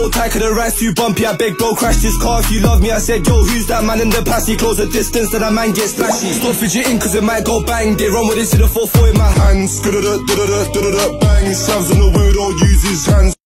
Tight, the ride's too bumpy, I beg bro, crash this car if you love me. I said, yo, who's that man in the past? He close the distance, then that man gets splashy. Stop fidgeting, cause it might go bang. They run with this in the 4-4 in my hands. Bang, he slams on the wheel, don't use his hands.